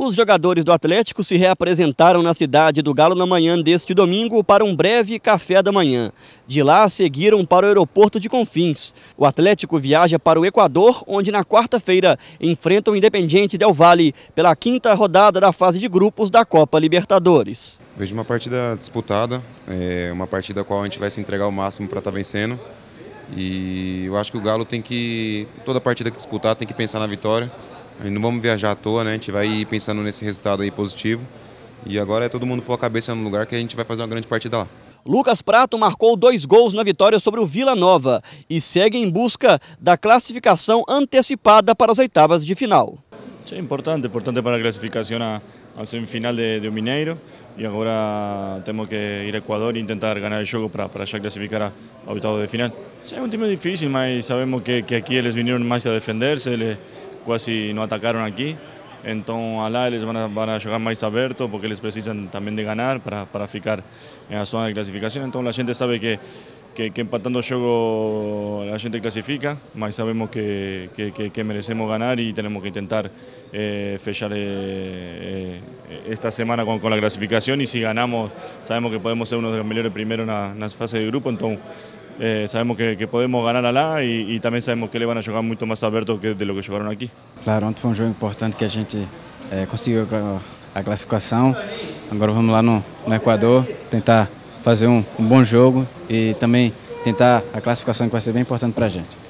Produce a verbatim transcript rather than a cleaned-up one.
Os jogadores do Atlético se reapresentaram na cidade do Galo na manhã deste domingo para um breve café da manhã. De lá, seguiram para o aeroporto de Confins. O Atlético viaja para o Equador, onde na quarta-feira enfrenta o Independiente Del Valle pela quinta rodada da fase de grupos da Copa Libertadores. Vejo uma partida disputada, é uma partida a qual a gente vai se entregar ao máximo para estar vencendo. E eu acho que o Galo tem que, toda partida que disputar, tem que pensar na vitória. Não vamos viajar à toa, né? A gente vai ir pensando nesse resultado aí positivo. E agora é todo mundo pôr a cabeça no lugar que a gente vai fazer uma grande partida lá. Lucas Prato marcou dois gols na vitória sobre o Vila Nova e segue em busca da classificação antecipada para as oitavas de final. É importante, importante para a classificação à semifinal de, de Mineiro. E agora temos que ir ao Equador e tentar ganhar o jogo para, para já classificar a, a oitava de final. É um time difícil, mas sabemos que, que aqui eles vieram mais a defender-se. Eles quase não atacaram aqui, então lá eles vão a, vão a jogar mais aberto porque eles precisam também de ganhar para, para ficar na zona de classificação. Então a gente sabe que, que, que empatando o jogo a gente classifica, mas sabemos que, que, que, que merecemos ganhar e temos que tentar eh, fechar eh, esta semana com, com a classificação. E se ganamos, sabemos que podemos ser um dos melhores primeiros na, na fase de grupo. Então Eh, sabemos que, que podemos ganhar lá e, e também sabemos que eles vão jogar muito mais aberto que de lo que jogaram aqui. Claro, ontem foi um jogo importante que a gente eh, conseguiu a classificação. Agora vamos lá no, no Equador tentar fazer um, um bom jogo e também tentar a classificação que vai ser bem importante para a gente.